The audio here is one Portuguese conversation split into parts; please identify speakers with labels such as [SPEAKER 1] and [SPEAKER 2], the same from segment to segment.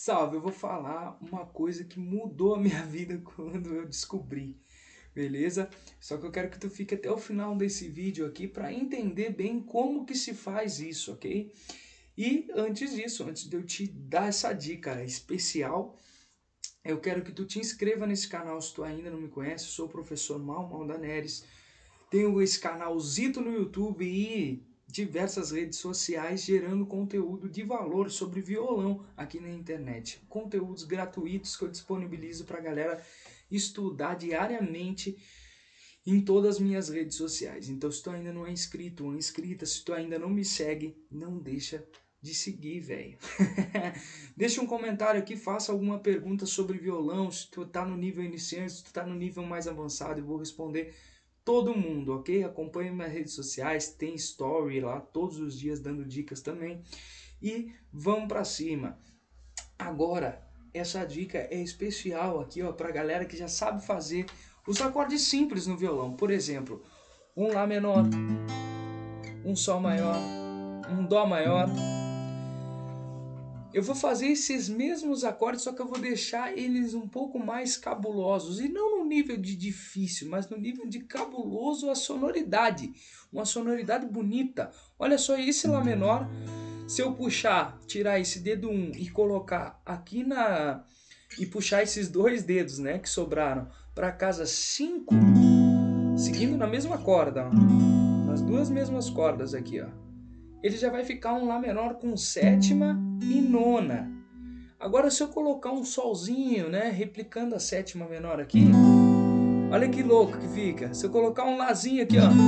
[SPEAKER 1] Salve, eu vou falar uma coisa que mudou a minha vida quando eu descobri, beleza? Só que eu quero que tu fique até o final desse vídeo aqui para entender bem como que se faz isso, ok? E antes disso, antes de eu te dar essa dica especial, eu quero que tu te inscreva nesse canal se tu ainda não me conhece. Eu sou o professor Mal Daneres. Tenho esse canalzito no YouTube e diversas redes sociais gerando conteúdo de valor sobre violão aqui na internet. Conteúdos gratuitos que eu disponibilizo para a galera estudar diariamente em todas as minhas redes sociais. Então, se tu ainda não é inscrito ou inscrita, se tu ainda não me segue, não deixa de seguir, velho. Deixa um comentário aqui, faça alguma pergunta sobre violão, se tu tá no nível iniciante, se tu tá no nível mais avançado, eu vou responder todo mundo, ok? Acompanhe minhas redes sociais, tem story lá todos os dias dando dicas também. E vamos para cima. Agora, essa dica é especial aqui, ó, pra galera que já sabe fazer os acordes simples no violão. Por exemplo, um Lá menor, um Sol maior, um Dó maior. Eu vou fazer esses mesmos acordes, só que eu vou deixar eles um pouco mais cabulosos. E não no nível de difícil, mas no nível de cabuloso a sonoridade. Uma sonoridade bonita. Olha só, esse Lá menor, se eu puxar, tirar esse dedo 1 e colocar aqui na... E puxar esses dois dedos, né, que sobraram, para casa 5, seguindo na mesma corda, ó, nas duas mesmas cordas aqui, ó. Ele já vai ficar um Lá menor com sétima e nona. Agora, se eu colocar um solzinho, né, replicando a sétima menor aqui, olha que louco que fica. Se eu colocar um Lázinho aqui, ó.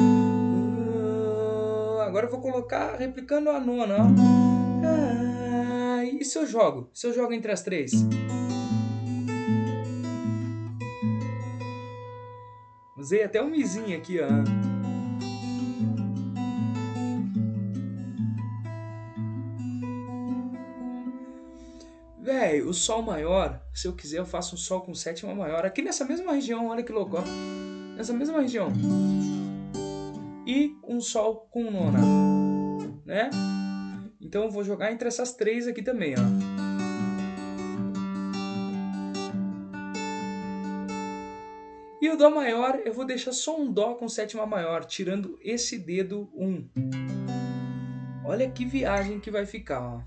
[SPEAKER 1] Agora eu vou colocar replicando a nona, ó. E se eu jogo? Se eu jogo entre as três? Usei até um mizinho aqui, ó. Véi, o Sol maior, se eu quiser eu faço um Sol com sétima maior. Aqui nessa mesma região, olha que louco, ó. Nessa mesma região. E um Sol com nona, né? Então eu vou jogar entre essas três aqui também, ó. E o Dó maior, eu vou deixar só um Dó com sétima maior, tirando esse dedo 1. Olha que viagem que vai ficar, ó.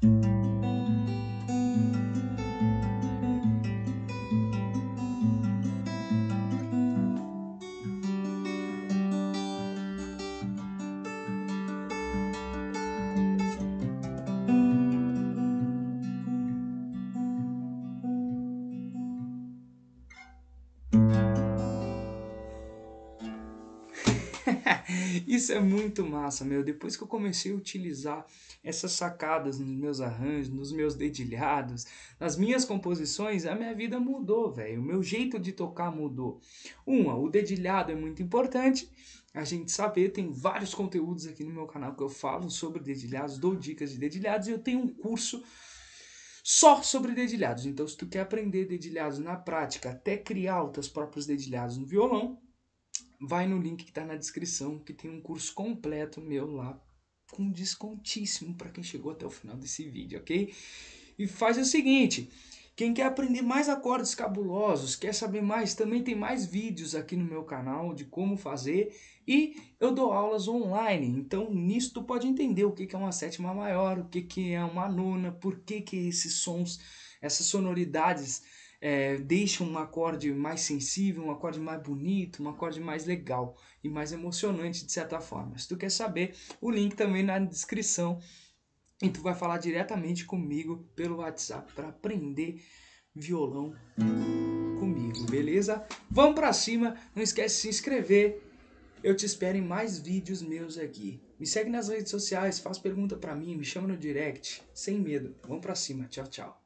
[SPEAKER 1] Isso é muito massa, meu. Depois que eu comecei a utilizar essas sacadas nos meus arranjos, nos meus dedilhados, nas minhas composições, a minha vida mudou, velho. O meu jeito de tocar mudou. O dedilhado é muito importante. A gente saber, tem vários conteúdos aqui no meu canal que eu falo sobre dedilhados, dou dicas de dedilhados e eu tenho um curso só sobre dedilhados. Então, se tu quer aprender dedilhados na prática, até criar os teus próprios dedilhados no violão, vai no link que está na descrição, que tem um curso completo meu lá, com descontíssimo para quem chegou até o final desse vídeo, ok? E faz o seguinte, quem quer aprender mais acordes cabulosos, quer saber mais, também tem mais vídeos aqui no meu canal de como fazer, e eu dou aulas online, então nisso tu pode entender o que é uma sétima maior, o que é uma nona, por que esses sons, essas sonoridades deixam um acorde mais sensível, um acorde mais bonito, um acorde mais legal e mais emocionante de certa forma. Se tu quer saber, o link também na descrição e tu vai falar diretamente comigo pelo WhatsApp para aprender violão comigo, beleza? Vamos pra cima, não esquece de se inscrever, eu te espero em mais vídeos meus aqui. Me segue nas redes sociais, faz pergunta pra mim, me chama no direct, sem medo. Vamos pra cima, tchau, tchau.